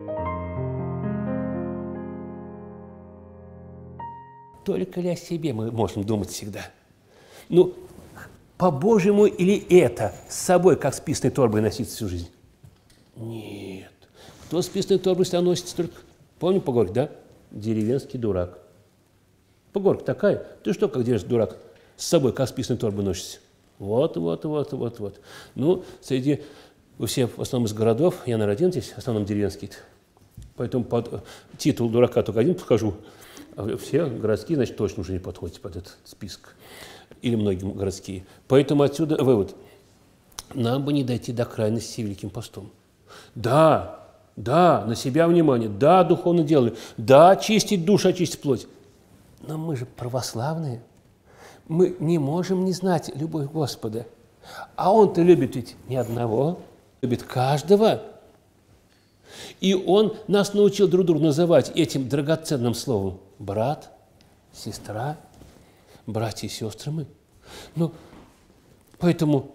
Только ли о себе мы можем думать всегда? Ну, по-божьему или это с собой, как с писаной торбой, носить всю жизнь? Нет. Кто с писаной торбой всегда носится только? Помню поговорку, да? Деревенский дурак. Поговорка такая. Ты что, как деревенский дурак, с собой, как с писаной торбой носишься? Вот. Ну, среди... Вы все в основном из городов, я, наверное, один здесь, в основном деревенский. Поэтому под титул дурака только один подхожу. А все городские, значит, точно уже не подходите под этот список. Или многие городские. Поэтому отсюда вывод. Нам бы не дойти до крайности великим постом. Да, на себя внимание, да, духовно делали, да, очистить душу, очистить плоть. Но мы же православные. Мы не можем не знать любовь Господа. А Он-то любит ведь ни одного, любит каждого. И Он нас научил друг друга называть этим драгоценным словом брат, сестра, братья и сестры мы. Ну, поэтому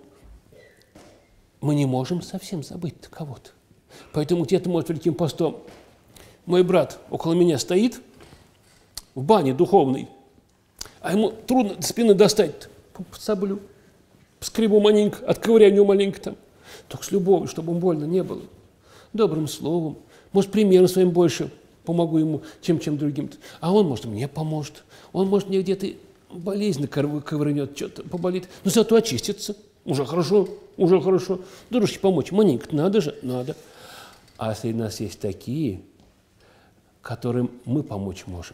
мы не можем совсем забыть кого-то. Поэтому где-то, может, великим постом мой брат около меня стоит в бане духовной, а ему трудно до спины достать. Подсоблю, скребу маленько, отковыряю него маленько там. Только с любовью, чтобы ему больно не было. Добрым словом. Может, примером своим больше помогу ему, чем другим. А он, может, мне поможет. Он, может, мне где-то болезнь ковырнет, что-то поболит. Но зато очистится. Уже хорошо. Дружке помочь. Маленько надо же, надо. А среди нас есть такие, которым мы помочь можем.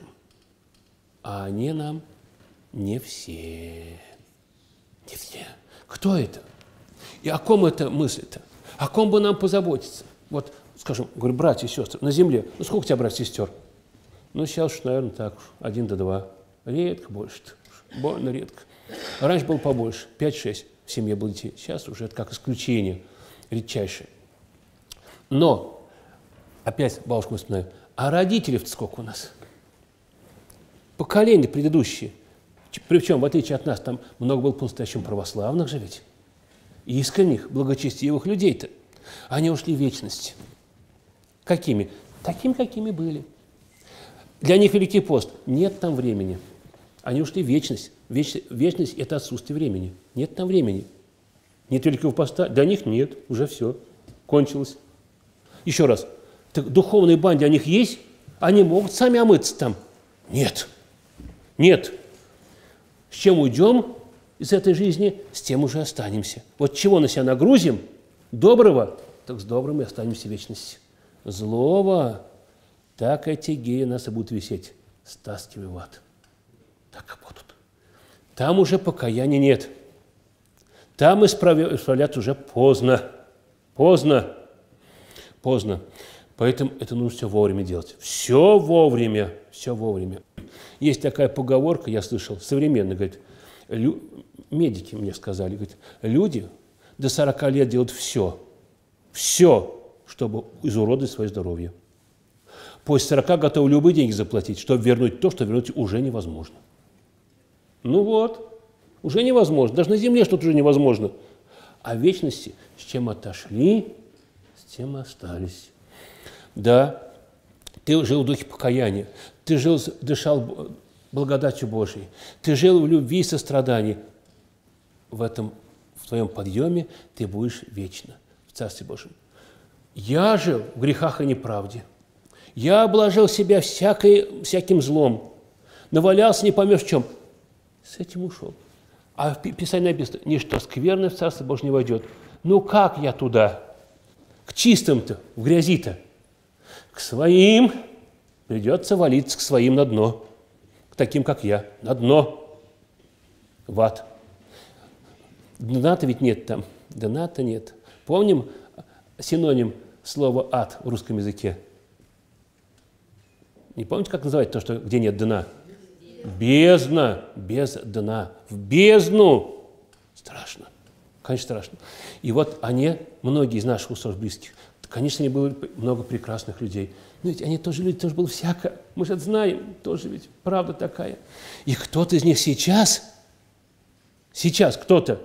А они нам не все. Не все. Кто это? И о ком это мысль-то? О ком бы нам позаботиться? Вот, скажем, говорю, братья и сестры на земле. Ну, сколько у тебя братьев и сестер? Ну, сейчас уж, наверное, так уж, 1 до 2. Редко больше-то. Больно редко. Раньше было побольше, 5-6 в семье было детей. Сейчас уже это как исключение, редчайшее. Но, опять бабушку вспоминаю, а родителей-то сколько у нас? Поколения предыдущие. Причем, в отличие от нас, там много было по-настоящему православных же ведь. Искренних, благочестивых людей-то. Они ушли в вечность. Какими? Такими, какими были. Для них Великий пост. Нет там времени. Они ушли в вечность. Вечность – это отсутствие времени. Нет там времени. Нет Великого поста. Для них нет. Уже все. Кончилось. Еще раз. Так духовные банды у них есть? Они могут сами омыться там? Нет. Нет. С чем уйдем из этой жизни, с тем уже останемся. Вот чего на себя нагрузим, доброго, так с добрым и останемся в вечности. Злого, так эти геи нас и будут висеть, стаскивай в ад. Так и будут. Там уже покаяния нет. Там исправляться уже поздно. Поздно. Поэтому это нужно все вовремя делать. Все вовремя. Есть такая поговорка, я слышал, современная, говорит, медики мне сказали, говорит, люди до 40 лет делают все, чтобы изуродовать свое здоровье. После 40 готовы любые деньги заплатить, чтобы вернуть то, что вернуть уже невозможно. Ну вот, уже невозможно. Даже на земле что-то уже невозможно. А в вечности, с чем отошли, с тем и остались. Да, ты жил в духе покаяния, ты дышал благодатью Божией, ты жил в любви и сострадании. В твоем подъеме ты будешь вечно в Царстве Божьем. Я жил в грехах и неправде. Я обложил себя всяким злом, навалялся не поймешь в чем. С этим ушел. А в Писании написано, ничто скверное в Царство Божье не войдет. Ну как я туда? К чистым-то, в грязи-то. К своим придется валиться, к своим на дно. К таким, как я, на дно. В ад. Дна-то ведь нет там. Дна-то нет. Помним синоним слова «ад» в русском языке? Не помните, как называть то, что где нет дна? Бездна. Без дна. В бездну. Страшно. Конечно, страшно. И вот многие из наших усов близких, конечно, они были много прекрасных людей. Но ведь они тоже люди, тоже было всяко. Мы же это знаем, тоже ведь правда такая. И кто-то из них сейчас кто-то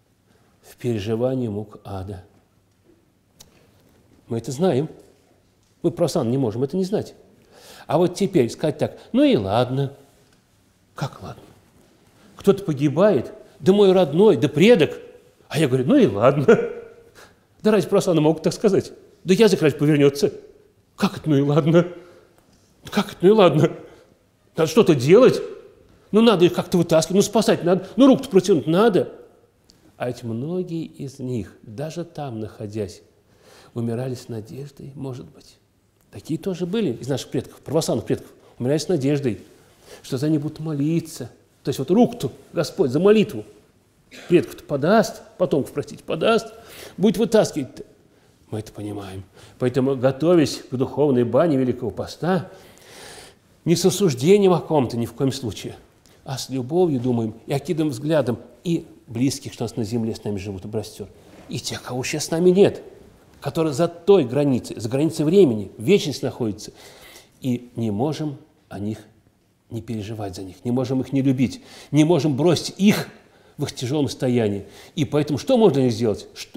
в переживании мук ада. Мы это знаем. Мы православные не можем это не знать. А вот теперь сказать так, ну и ладно. Как ладно? Кто-то погибает, да мой родной, да предок. А я говорю, ну и ладно. Да разве православные могут так сказать? Да язык разве повернется? Как это ну и ладно? Как это ну и ладно? Надо что-то делать. Ну надо их как-то вытаскивать, ну спасать надо, ну руку-то протянуть надо. А ведь многие из них, даже там находясь, умирали с надеждой, может быть. Такие тоже были из наших предков, православных предков. Умирали с надеждой, что за них будут молиться. То есть вот руку-то Господь за молитву предков-то подаст, потомков, простите, подаст, будет вытаскивать-то. Мы это понимаем. Поэтому, готовясь к духовной бане Великого Поста, не с осуждением о ком-то ни в коем случае, а с любовью думаем и окидываем взглядом и близких, что у нас на земле с нами живут, и братьев, и тех, кого сейчас с нами нет, которые за той границей, за границей времени, в вечности находятся, и не можем о них не переживать за них, не можем их не любить, не можем бросить их в их тяжелом состоянии. И поэтому что можно для них сделать? Что?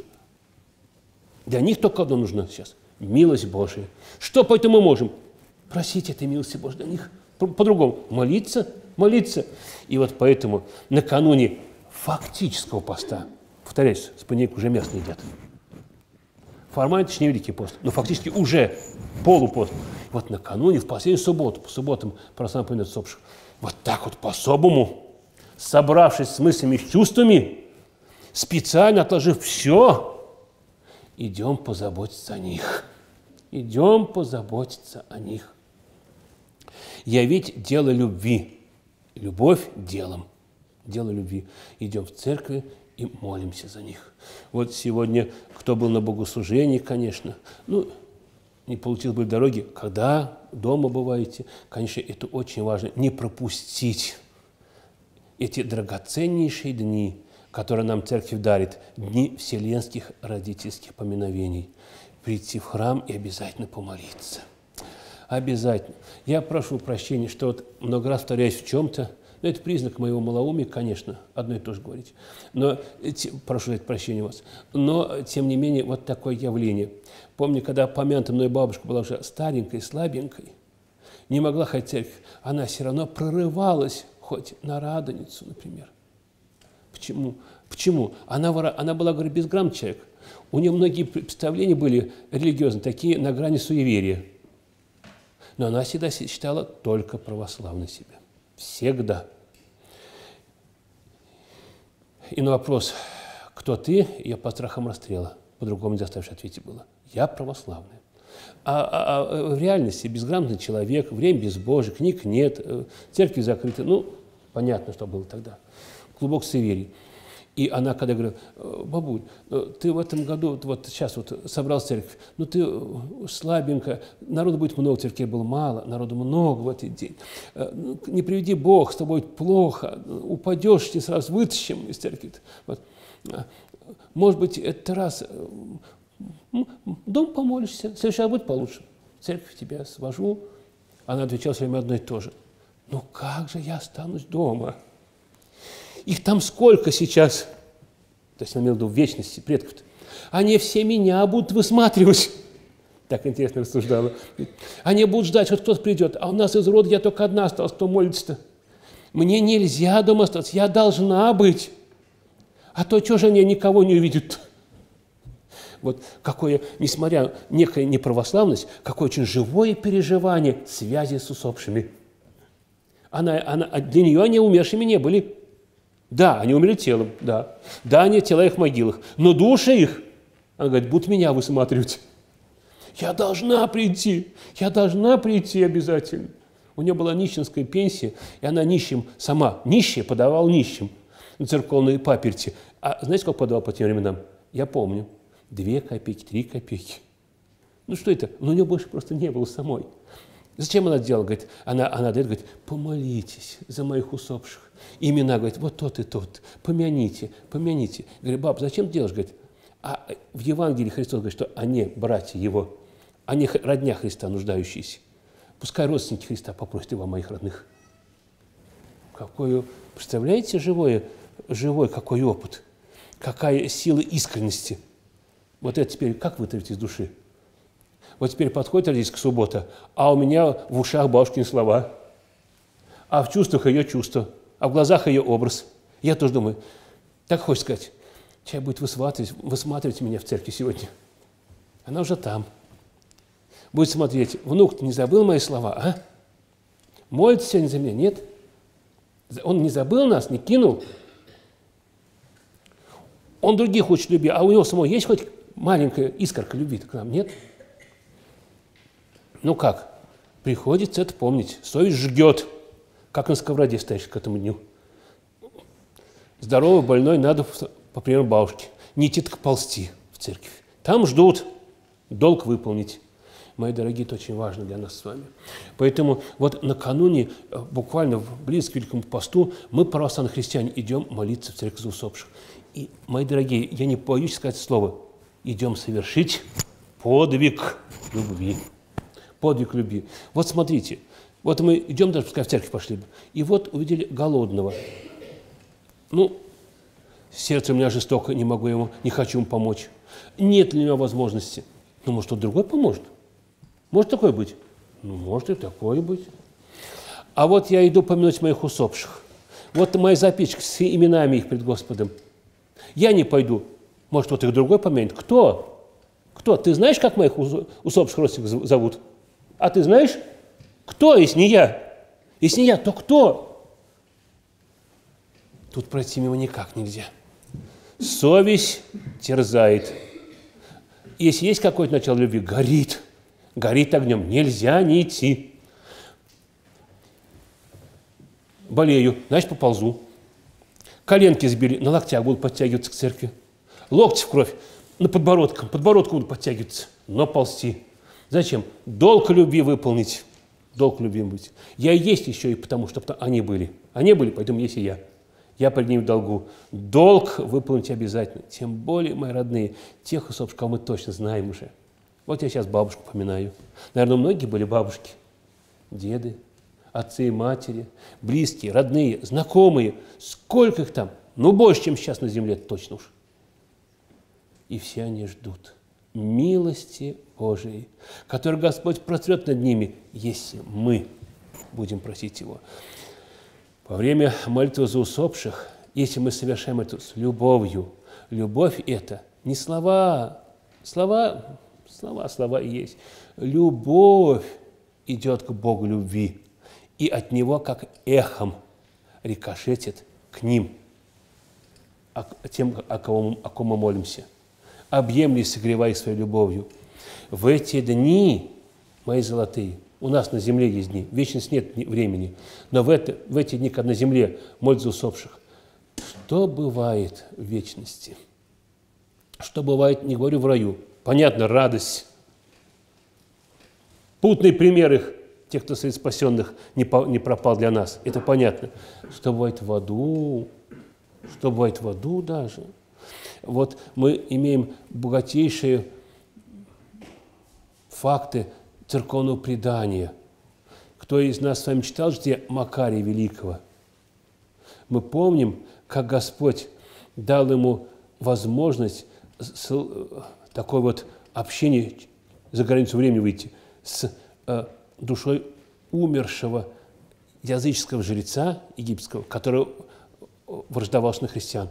Для них только одно нужно сейчас – милость Божия. Что поэтому мы можем? Просить этой милости Божьей для них. По-другому – молиться, молиться. И вот поэтому накануне фактического поста, повторяюсь, с понедельника уже мясо не едят. Формально это не Великий пост, но фактически уже полупост. Вот накануне, в последнюю субботу, по субботам православные поминают усопших, вот так вот по-особому, собравшись с мыслями и чувствами, специально отложив все, идем позаботиться о них. Идем позаботиться о них. Явить дело любви. Любовь делом. Дело любви. Идем в церковь и молимся за них. Вот сегодня, кто был на богослужении, конечно, ну, не получилось бы в дороге, когда дома бываете, конечно, это очень важно, не пропустить эти драгоценнейшие дни, которые нам церковь дарит, дни вселенских родительских поминовений. Прийти в храм и обязательно помолиться. Обязательно. Я прошу прощения, что вот много раз повторяюсь в чем-то, но это признак моего малоумия, конечно, одно и то же говорить. Но, прошу за это прощения вас. Но, тем не менее, вот такое явление. Помню, когда помянутая мной бабушка была уже старенькой, слабенькой, не могла ходить в церковь, она все равно прорывалась хоть на Радоницу, например. Почему? Почему? Она была, говорю, безграмотный человек. У нее многие представления были религиозные, такие на грани суеверия. Но она всегда считала только православной себя. Всегда. И на вопрос, кто ты, я по страхам расстрела, по-другому не заставишь ответить было. Я православная. А в реальности безграмотный человек, время безбожие, книг нет, церкви закрыты. Ну, понятно, что было тогда. Клубок суеверий. И она, когда говорит, бабуль, ты в этом году, вот сейчас вот собрал церковь, ну ты слабенько, народу будет много, церкви было мало, народу много в этот день. Не приведи Бог, с тобой плохо, упадешь, ты сразу вытащим из церкви. Вот. Может быть, этот раз дом помолишься, в следующий раз будет получше. В церковь тебя свожу. Она отвечала все время одно и то же. Ну как же я останусь дома? Их там сколько сейчас? То есть, она имела в виду в вечности предков-то. Они все меня будут высматривать. Так интересно рассуждала. Они будут ждать, вот кто-то придет. А у нас из рода я только одна осталась, кто молится-то. Мне нельзя дома остаться, я должна быть. А то что же они никого не увидят? Вот какое, несмотря на некая неправославность, какое очень живое переживание связи с усопшими. Для нее они умершими не были. Да, они умерли телом, да. Да, они тела их в могилах. Но души их, она говорит, будут меня высматривать. Я должна прийти обязательно. У нее была нищенская пенсия, и она нищим сама, нищая, подавала нищим на церковные паперти. А знаете, сколько подавал по тем временам? Я помню. 2 копейки, 3 копейки. Ну что это? Но у нее больше просто не было самой. Зачем она делала? Говорит, она дает, говорит, помолитесь за моих усопших. Имена, говорит, вот тот и тот, помяните, помяните. Говорит, баб, зачем делаешь? Говорит, а в Евангелии Христос говорит, что они братья Его, они родня Христа, нуждающиеся. Пускай родственники Христа попросят его о моих родных. Представляете, живой какой опыт, какая сила искренности. Вот это теперь как вытравить из души? Вот теперь подходит рождественская суббота, а у меня в ушах бабушкины слова, а в чувствах ее чувства, а в глазах ее образ. Я тоже думаю, так хочется сказать, человек будет высматривать меня в церкви сегодня. Она уже там. Будет смотреть, внук, ты не забыл мои слова, а? Молится сегодня за меня? Нет? Он не забыл нас, не кинул? Он других хочет любить, а у него самого есть хоть маленькая искорка любви к нам? Нет? Ну как? Приходится это помнить. Совесть жгет, как на сковороде стоишь к этому дню. Здоровый, больной, надо, по примеру бабушки, не идти, так ползти в церковь. Там ждут, долг выполнить. Мои дорогие, это очень важно для нас с вами. Поэтому вот накануне, буквально близко к Великому посту, мы, православные христиане, идем молиться в церковь за усопших. И, мои дорогие, я не боюсь сказать слово, идем совершить подвиг любви. Подвиг любви. Вот смотрите, вот мы идем, даже пускай в церковь пошли бы, и вот увидели голодного. Ну, сердце у меня жестоко, не могу ему, не хочу ему помочь. Нет ли у него возможности? Ну, может, кто-то другой поможет? Может такое быть? Ну, может и такое быть. А вот я иду помянуть моих усопших. Вот моя записочка с именами их пред Господом. Я не пойду. Может, вот их другой помянет. Кто? Кто? Ты знаешь, как моих усопших родственников зовут? А ты знаешь, кто, если не я? Если не я, то кто? Тут пройти мимо никак нельзя. Совесть терзает. Если есть какое-то начало любви, горит. Горит огнем. Нельзя не идти. Болею, значит, поползу. Коленки сбили, на локтях буду подтягиваться к церкви. Локти в кровь, на подбородком буду подтягиваться, но ползти. Зачем? Долг любви выполнить. Долг любви быть. Я и есть еще и потому, что они были. Они были, поэтому есть и я. Я перед ним в долгу. Долг выполнить обязательно. Тем более, мои родные, тех усопших, кого мы точно знаем уже. Вот я сейчас бабушку поминаю. Наверное, многие были бабушки, деды, отцы и матери, близкие, родные, знакомые. Сколько их там? Ну, больше, чем сейчас на земле, точно уж. И все они ждут милости Божией, которую Господь протрет над ними, если мы будем просить Его. Во время молитвы за усопших, если мы совершаем это с любовью, любовь – это не слова, слова и есть. Любовь идет к Богу любви, и от Него как эхом рикошетит к ним, тем, о ком мы молимся. Объемли и согревай их своей любовью. В эти дни, мои золотые, у нас на земле есть дни, в вечности нет времени, но в эти дни, когда на земле молят за усопших, что бывает в вечности? Что бывает, не говорю в раю, понятно, радость. Путный пример их, тех, кто среди спасенных не пропал для нас, это понятно. Что бывает в аду, даже. Вот мы имеем богатейшие факты церковного предания. Кто из нас с вами читал житие Макария Великого? Мы помним, как Господь дал ему возможность такое вот общение, за границу времени выйти, с душой умершего языческого жреца египетского, который враждовался на христиан.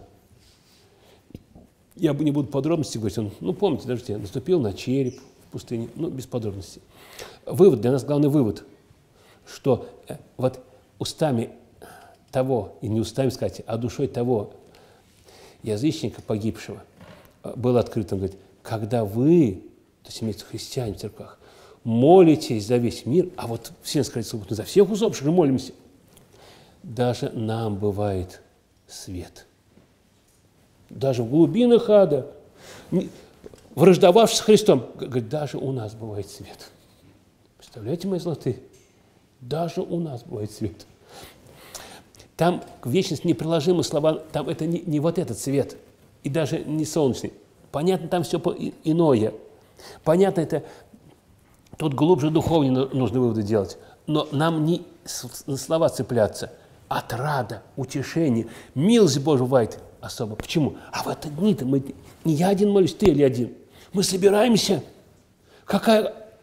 Я не буду подробностей говорить, помните, даже наступил на череп в пустыне, без подробностей. Вывод, для нас главный вывод, что вот устами того, и не устами сказать, а душой того язычника погибшего было открыто, он говорит, когда вы, то есть имеется христиане в церквах, молитесь за весь мир, а вот Вселенская суббота за всех усопших мы молимся, даже нам бывает свет. Даже в глубинах ада, враждовавшись с Христом, говорит, даже у нас бывает свет. Представляете, мои золотые? Даже у нас бывает свет. Там к вечности неприложимые слова, там это не вот этот свет, и даже не солнечный. Понятно, там все иное. Понятно, это тут глубже духовнее нужно выводы делать. Но нам не на слова цепляться. Отрада, утешение, милость Божия бывает особо. Почему? А в эти дни-то мы не я один молюсь, ты или один. Мы собираемся. Какая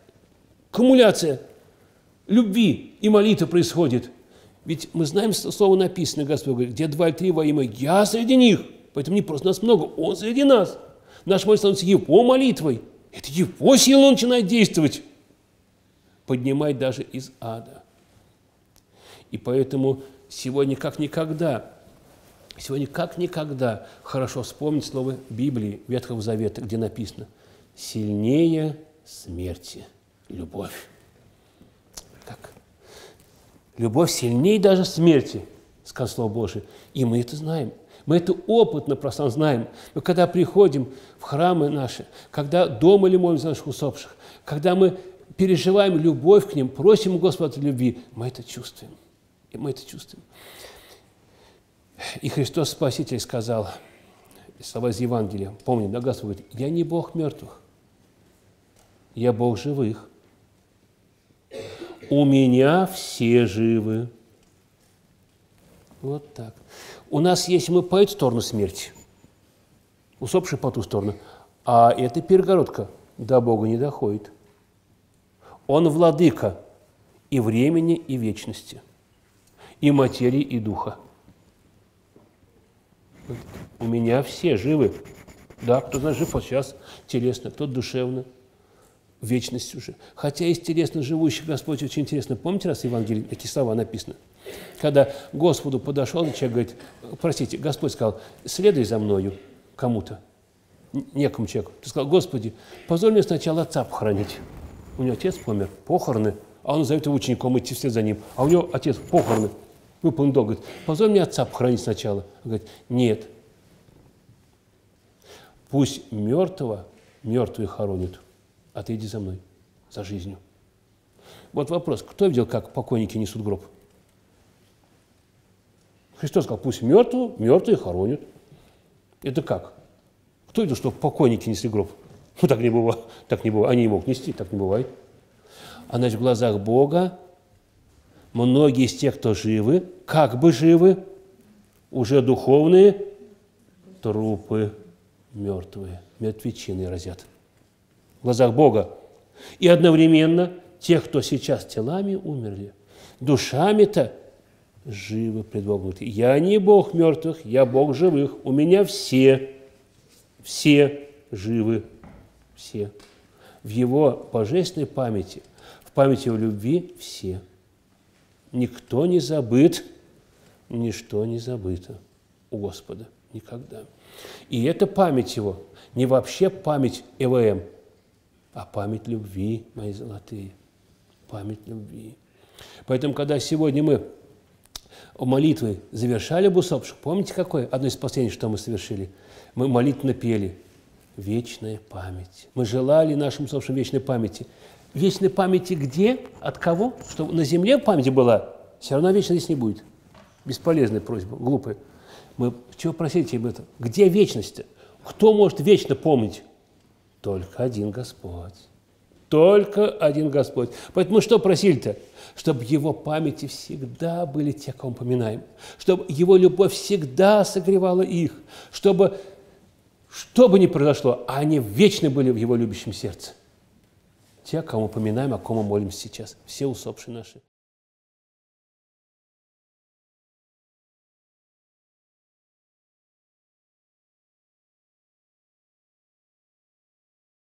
Кумуляция любви и молитвы происходит. Ведь мы знаем, слово написано, Господь говорит, где 2 или 3 во имя, я среди них. Поэтому не просто нас много, Он среди нас. Наша молитва становится Его молитвой. Это Его сила начинает действовать. Поднимать даже из ада. И поэтому сегодня как никогда хорошо вспомнить слово Библии Ветхого Завета, где написано «Сильнее смерти любовь». Как? Любовь сильнее даже смерти, сказал Слово Божие. И мы это знаем. Мы это опытно просто знаем. Но когда приходим в храмы наши, когда дома ли молимся за наших усопших, когда мы переживаем любовь к ним, просим Господа любви, мы это чувствуем. И мы это чувствуем. И Христос Спаситель сказал, слова из Евангелия, помним, да, Господь говорит, я не Бог мертвых, я Бог живых. У меня все живы. Вот так. У нас есть, мы по эту сторону смерти, усопшие по ту сторону, а эта перегородка до Бога не доходит. Он владыка и времени, и вечности, и материи, и духа. У меня все живы. Да, кто-то жив вот сейчас телесно, кто-то душевно, вечность уже. Хотя из телесно живущих Господь очень интересно. Помните, раз в Евангелии такие слова написаны? Когда к Господу подошел, человек говорит, простите, Господь сказал, следуй за мною кому-то, некому человеку. Ты сказал, Господи, позволь мне сначала отца похоронить. У него отец помер, похороны, а он зовет его учеником идти вслед за ним. А у него отец похороны, выполнен долг. Говорит, позволь мне отца похоронить сначала. Он говорит, нет. Пусть мертвые хоронят, а ты иди за мной, за жизнью. Вот вопрос, кто видел, как покойники несут гроб? Христос сказал, пусть мертвые хоронят. Это как? Кто видел, что покойники несли гроб? Ну, так не бывает. Они не могут нести, так не бывает. А значит, в глазах Бога многие из тех, кто живы, как бы живы, уже духовные трупы мертвые, мертвечины разят. В глазах Бога. И одновременно тех, кто сейчас телами умерли, душами-то живы пред Богом. Я не Бог мертвых, я Бог живых. У меня все живы. Все. В Его божественной памяти, в памяти Его любви все. Никто не забыт, ничто не забыто у Господа. Никогда. И эта память Его не вообще память ЭВМ, а память любви, мои золотые. Память любви. Поэтому, когда сегодня мы молитвы завершали об усопших, помните, какое? Одно из последних, что мы совершили? Мы молитвенно пели. Вечная память. Мы желали нашим усопшим вечной памяти. Вечной памяти где? От кого? Чтобы на земле память была, все равно вечно здесь не будет. Бесполезная просьба, глупая. Мы чего просите об этом? Где вечность-то? Кто может вечно помнить? Только один Господь. Только один Господь. Поэтому мы что просили-то? Чтобы Его памяти всегда были те, кого мы поминаем. Чтобы Его любовь всегда согревала их. Чтобы, что бы ни произошло, они вечно были в Его любящем сердце. Те, кого мы поминаем, о ком мы молимся сейчас. Все усопшие наши.